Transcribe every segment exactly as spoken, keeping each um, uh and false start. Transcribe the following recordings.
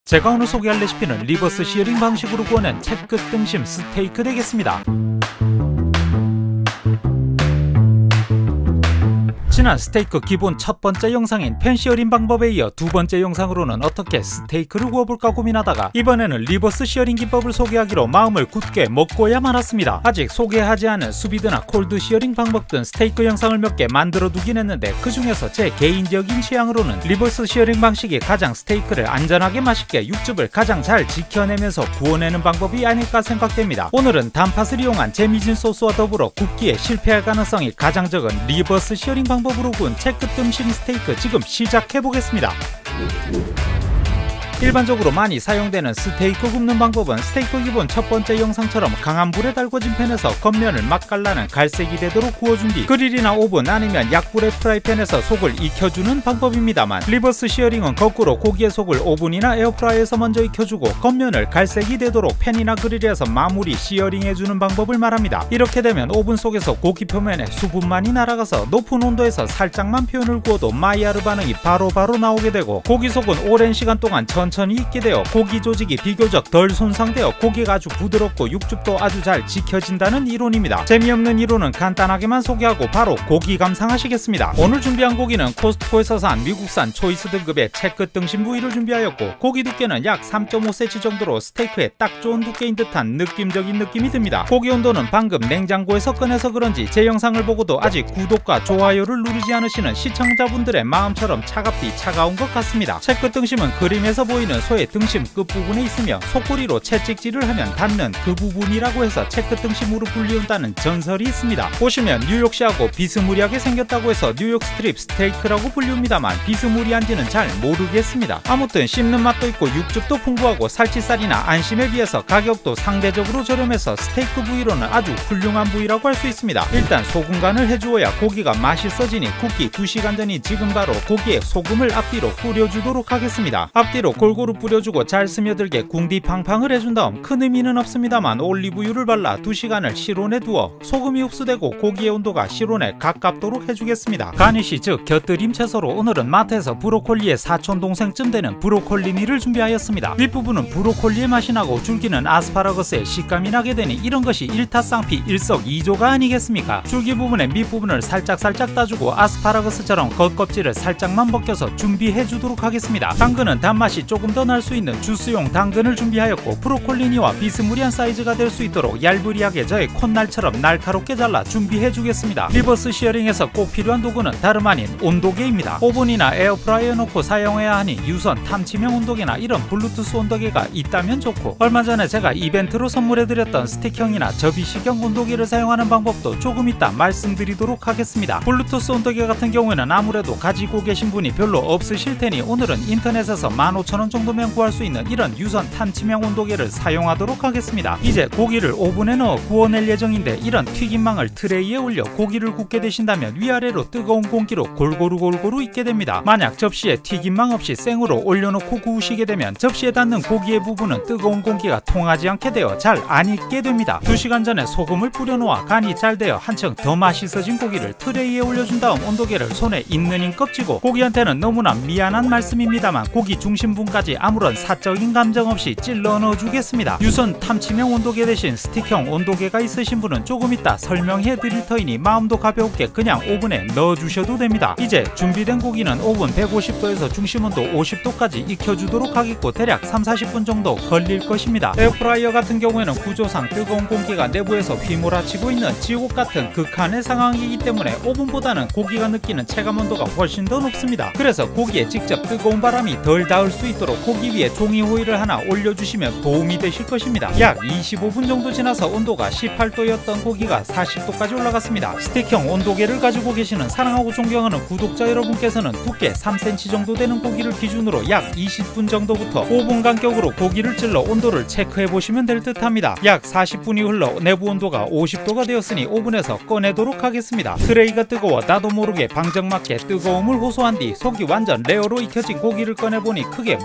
제가 오늘 소개할 레시피는 리버스 시어링 방식으로 구워낸 채끝 등심 스테이크 되겠습니다. 지난 스테이크 기본 첫 번째 영상인 팬 시어링 방법에 이어 두 번째 영상으로는 어떻게 스테이크를 구워볼까 고민하다가 이번에는 리버스 시어링 기법을 소개하기로 마음을 굳게 먹고야 말았습니다. 아직 소개하지 않은 수비드나 콜드 시어링 방법 등 스테이크 영상을 몇 개 만들어 두긴 했는데 그 중에서 제 개인적인 취향으로는 리버스 시어링 방식이 가장 스테이크를 안전하게 맛있게 육즙을 가장 잘 지켜내면서 구워내는 방법이 아닐까 생각됩니다. 오늘은 단팥을 이용한 재미진 소스와 더불어 굽기에 실패할 가능성이 가장 적은 리버스 시어링 방법 으로 구운 채끝 등심 스테이크 지금 시작해보겠습니다. 일반적으로 많이 사용되는 스테이크 굽는 방법은 스테이크 기본 첫 번째 영상처럼 강한 불에 달궈진 팬에서 겉면을 맛깔나는 갈색이 되도록 구워준 뒤 그릴이나 오븐 아니면 약불의 프라이팬에서 속을 익혀주는 방법입니다만, 리버스 시어링은 거꾸로 고기의 속을 오븐이나 에어프라이어에서 먼저 익혀주고 겉면을 갈색이 되도록 팬이나 그릴에서 마무리 시어링해주는 방법을 말합니다. 이렇게 되면 오븐 속에서 고기 표면에 수분만이 날아가서 높은 온도에서 살짝만 표현을 구워도 마이야르 반응이 바로바로 바로 나오게 되고, 고기 속은 오랜 시간 동안 천 천천히 익게 되어 고기 조직이 비교적 덜 손상되어 고기가 아주 부드럽고 육즙도 아주 잘 지켜진다는 이론입니다. 재미없는 이론은 간단하게만 소개하고 바로 고기 감상하시겠습니다. 오늘 준비한 고기는 코스트코에서 산 미국산 초이스 등급의 채끝 등심 부위를 준비하였고, 고기 두께는 약 삼 점 오 센티미터 정도로 스테이크에 딱 좋은 두께인 듯한 느낌적인 느낌이 듭니다. 고기 온도는 방금 냉장고에서 꺼내서 그런지 제 영상을 보고도 아직 구독과 좋아요를 누르지 않으시는 시청자분들의 마음처럼 차갑디 차가운 것 같습니다. 채끝 등심은 그림에서 보이는 소의 등심 끝부분에 있으며 속꼬리로 채찍질을 하면 닿는 그 부분이라고 해서 채끝 등심으로 불리운다는 전설이 있습니다. 보시면 뉴욕시하고 비스무리하게 생겼다고 해서 뉴욕 스트립 스테이크라고 불리웁니다만 비스무리한지는 잘 모르겠습니다. 아무튼 씹는 맛도 있고 육즙도 풍부하고 살치살이나 안심에 비해서 가격도 상대적으로 저렴해서 스테이크 부위로는 아주 훌륭한 부위라고 할 수 있습니다. 일단 소금 간을 해주어야 고기가 맛있어지니 굽기 두 시간 전인 지금 바로 고기에 소금을 앞뒤로 뿌려주도록 하겠습니다. 앞뒤로 골고루 뿌려주고 잘 스며들게 궁디팡팡을 해준 다음 큰 의미는 없습니다만 올리브유를 발라 두 시간을 실온에 두어 소금이 흡수되고 고기의 온도가 실온에 가깝도록 해주겠습니다. 가니쉬 즉 곁들임 채소로 오늘은 마트에서 브로콜리의 사촌동생쯤 되는 브로콜리니를 준비하였습니다. 윗부분은 브로콜리의 맛이 나고 줄기는 아스파라거스의 식감이 나게 되니 이런 것이 일타쌍피 일석이조가 아니겠습니까? 줄기 부분의 밑부분을 살짝살짝 따주고 아스파라거스처럼 겉껍질을 살짝만 벗겨서 준비해 주도록 하겠습니다. 당근은 단맛이 조금 더 날 수 있는 주스용 당근을 준비하였고, 브로콜리니와 비스무리한 사이즈가 될 수 있도록 얇으리하게 저의 콧날처럼 날카롭게 잘라 준비해 주겠습니다. 리버스 시어링에서 꼭 필요한 도구는 다름 아닌 온도계입니다. 오븐이나 에어프라이어 놓고 사용해야 하니 유선 탐지명 온도계나 이런 블루투스 온도계가 있다면 좋고, 얼마 전에 제가 이벤트로 선물해드렸던 스틱형이나 접이식형 온도계를 사용하는 방법도 조금 이따 말씀드리도록 하겠습니다. 블루투스 온도계 같은 경우에는 아무래도 가지고 계신 분이 별로 없으실 테니 오늘은 인터넷에서 만 오천 원 정도면 구할 수 있는 이런 유선 탐지명 온도계를 사용하도록 하겠습니다. 이제 고기를 오븐에 넣어 구워낼 예정인데, 이런 튀김망을 트레이에 올려 고기를 굽게 되신다면 위아래로 뜨거운 공기로 골고루 골고루 익게 됩니다. 만약 접시에 튀김망 없이 생으로 올려놓고 구우시게 되면 접시에 닿는 고기의 부분은 뜨거운 공기가 통하지 않게 되어 잘 안 익게 됩니다. 두 시간 전에 소금을 뿌려놓아 간이 잘 되어 한층 더 맛있어진 고기를 트레이에 올려준 다음 온도계를 손에 있는 힘껏 쥐고, 고기한테는 너무나 미안한 말씀입니다만 고기 중심부까지 아무런 사적인 감정 없이 찔러 넣어주겠습니다. 유선 탐지명 온도계 대신 스틱형 온도계가 있으신 분은 조금 이따 설명해 드릴 터이니 마음도 가볍게 그냥 오븐에 넣어주셔도 됩니다. 이제 준비된 고기는 오븐 백오십 도에서 중심온도 오십 도까지 익혀주도록 하겠고, 대략 삼, 사십 분 정도 걸릴 것입니다. 에어프라이어 같은 경우에는 구조상 뜨거운 공기가 내부에서 휘몰아치고 있는 지옥 같은 극한의 상황이기 때문에 오븐보다는 고기가 느끼는 체감 온도가 훨씬 더 높습니다. 그래서 고기에 직접 뜨거운 바람이 덜 닿을 수 있도록 고기 위에 종이 호일을 하나 올려주시면 도움이 되실 것입니다. 약 이십오 분 정도 지나서 온도가 십팔 도였던 고기가 사십 도까지 올라갔습니다. 스틱형 온도계를 가지고 계시는 사랑하고 존경하는 구독자 여러분께서는 두께 삼 센티미터 정도 되는 고기를 기준으로 약 이십 분 정도부터 오 분 간격으로 고기를 찔러 온도를 체크해 보시면 될 듯 합니다. 약 사십 분이 흘러 내부 온도가 오십 도가 되었으니 오븐에서 꺼내도록 하겠습니다. 트레이가 뜨거워 나도 모르게 방정맞게 뜨거움을 호소한 뒤 속이 완전 레어로 익혀진 고기를 꺼내보니 크게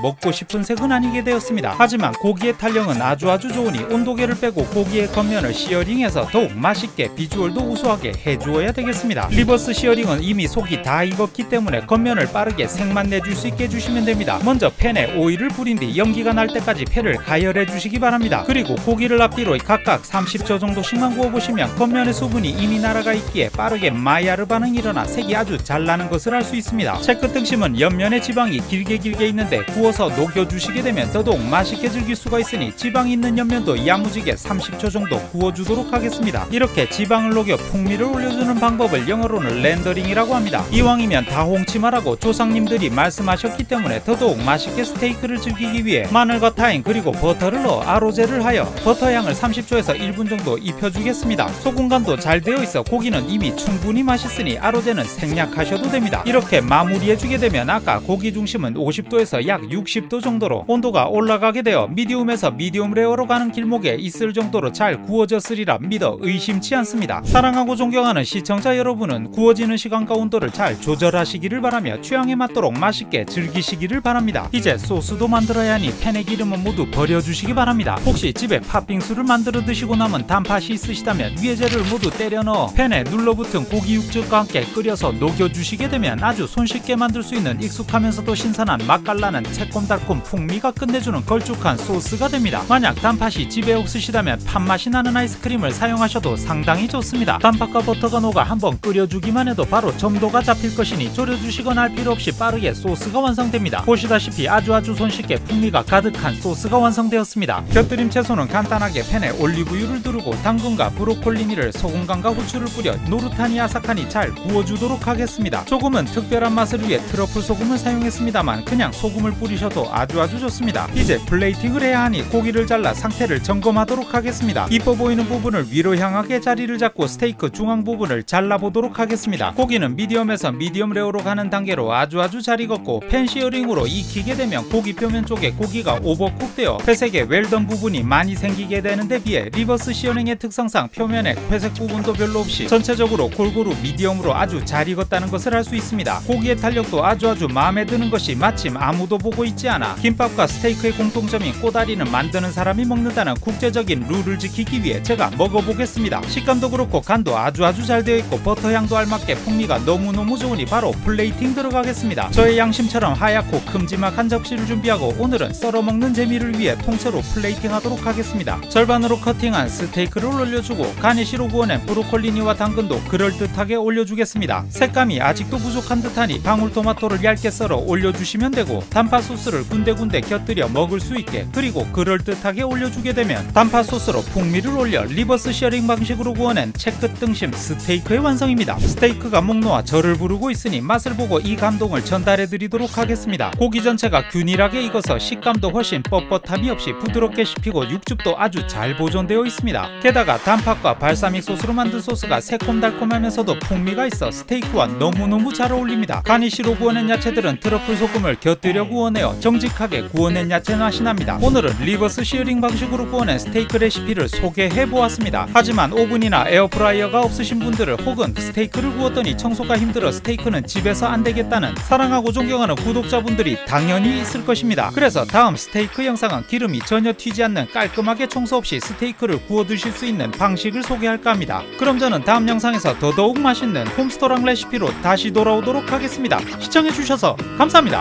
먹고 싶은 색은 아니게 되었습니다. 하지만 고기의 탄력은 아주 아주 좋으니 온도계를 빼고 고기의 겉면을 시어링해서 더욱 맛있게 비주얼도 우수하게 해주어야 되겠습니다. 리버스 시어링은 이미 속이 다 익었기 때문에 겉면을 빠르게 색만 내줄 수 있게 해주시면 됩니다. 먼저 팬에 오일을 뿌린 뒤 연기가 날 때까지 팬을 가열해 주시기 바랍니다. 그리고 고기를 앞뒤로 각각 삼십 초 정도씩만 구워보시면 겉면의 수분이 이미 날아가 있기에 빠르게 마이야르 반응이 일어나 색이 아주 잘 나는 것을 알 수 있습니다. 체크 등심은 옆면에 지방이 길게 길게 있는데 구워서 녹여주시게 되면 더더욱 맛있게 즐길 수가 있으니 지방이 있는 옆면도 야무지게 삼십 초 정도 구워주도록 하겠습니다. 이렇게 지방을 녹여 풍미를 올려주는 방법을 영어로는 렌더링이라고 합니다. 이왕이면 다 홍치 말하고 조상님들이 말씀하셨기 때문에 더더욱 맛있게 스테이크를 즐기기 위해 마늘과 타임 그리고 버터를 넣어 아로제를 하여 버터 향을 삼십 초에서 일 분 정도 입혀주겠습니다. 소금간도 잘 되어 있어 고기는 이미 충분히 맛있으니 아로제는 생략하셔도 됩니다. 이렇게 마무리해주게 되면 아까 고기 중심은 오십 도에서 약 육십 도 정도로 온도가 올라가게 되어 미디움에서 미디움 레어로 가는 길목에 있을 정도로 잘 구워졌으리라 믿어 의심치 않습니다. 사랑하고 존경하는 시청자 여러분은 구워지는 시간과 온도를 잘 조절하시기를 바라며 취향에 맞도록 맛있게 즐기시기를 바랍니다. 이제 소스도 만들어야 하니 팬의 기름은 모두 버려주시기 바랍니다. 혹시 집에 팥빙수를 만들어 드시고 남은 단팥이 있으시다면 위에재를 모두 때려 넣어 팬에 눌러붙은 고기 육즙과 함께 끓여서 녹여주시게 되면 아주 손쉽게 만들 수 있는 익숙하면서도 신선한 맛깔나는 새콤달콤 풍미가 끝내주는 걸쭉한 소스가 됩니다. 만약 단팥이 집에 없으시다면 팥맛이 나는 아이스크림을 사용하셔도 상당히 좋습니다. 단팥과 버터가 녹아 한번 끓여주기만 해도 바로 점도가 잡힐 것이니 졸여주시거나 할 필요 없이 빠르게 소스가 완성됩니다. 보시다시피 아주 아주 손쉽게 풍미가 가득한 소스가 완성되었습니다. 곁들임 채소는 간단하게 팬에 올리브유를 두르고 당근과 브로콜리니를 소금간과 후추를 뿌려 노릇하니 아삭하니 잘 구워주도록 하겠습니다. 조금은 특별한 맛을 위해 트러플 소금을 사용했습니다만 그냥 소금을 뿌리셔도 아주 아주 좋습니다. 이제 플레이팅을 해야 하니 고기를 잘라 상태를 점검하도록 하겠습니다. 이뻐 보이는 부분을 위로 향하게 자리를 잡고 스테이크 중앙 부분을 잘라보도록 하겠습니다. 고기는 미디엄에서 미디엄 레어로 가는 단계로 아주 아주 잘 익었고 팬 시어링으로 익히게 되면 고기 표면 쪽에 고기가 오버쿡되어 회색의 웰던 부분이 많이 생기게 되는 데 비해 리버스 시어링의 특성상 표면에 회색 부분도 별로 없이 전체적으로 골고루 미디엄으로 아주 잘 익었다는 것을 알 수 있습니다. 고기의 탄력도 아주 아주 마음에 드는 것이 마침 아무도 보고 있지 않아 김밥과 스테이크의 공통점인 꼬다리는 만드는 사람이 먹는다는 국제적인 룰을 지키기 위해 제가 먹어보겠습니다. 식감도 그렇고 간도 아주 아주 잘 되어 있고 버터 향도 알맞게 풍미가 너무너무 좋으니 바로 플레이팅 들어가겠습니다. 저의 양심처럼 하얗고 큼지막 한 접시를 준비하고 오늘은 썰어먹는 재미를 위해 통째로 플레이팅 하도록 하겠습니다. 절반으로 커팅한 스테이크를 올려주고 가니쉬로 구워낸 브로콜리니와 당근도 그럴듯하게 올려주겠습니다. 색감이 아직도 부족한 듯하니 방울토마토를 얇게 썰어 올려주시면 되고 단팥 소스를 군데군데 곁들여 먹을 수 있게 그리고 그럴듯하게 올려주게 되면 단팥 소스로 풍미를 올려 리버스 시어링 방식으로 구워낸 채끝 등심 스테이크의 완성입니다. 스테이크가 목 놓아 저를 부르고 있으니 맛을 보고 이 감동을 전달해 드리도록 하겠습니다. 고기 전체가 균일하게 익어서 식감도 훨씬 뻣뻣함이 없이 부드럽게 씹히고 육즙도 아주 잘 보존되어 있습니다. 게다가 단팥과 발사믹 소스로 만든 소스가 새콤달콤하면서도 풍미가 있어 스테이크와 너무너무 잘 어울립니다. 가니쉬로 구워낸 야채들은 트러플 소금을 곁들여 구워내어 정직하게 구워낸 야채 맛이 납니다. 오늘은 리버스 시어링 방식으로 구워낸 스테이크 레시피를 소개해 보았습니다. 하지만 오븐이나 에어프라이어가 없으신 분들은 혹은 스테이크를 구웠더니 청소가 힘들어 스테이크는 집에서 안 되겠다는 사랑하고 존경하는 구독자분들이 당연히 있을 것입니다. 그래서 다음 스테이크 영상은 기름이 전혀 튀지 않는 깔끔하게 청소 없이 스테이크를 구워 드실 수 있는 방식을 소개할까 합니다. 그럼 저는 다음 영상에서 더더욱 맛있는 홈스토랑 레시피로 다시 돌아오도록 하겠습니다. 시청해주셔서 감사합니다.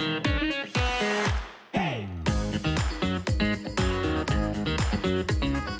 Hey!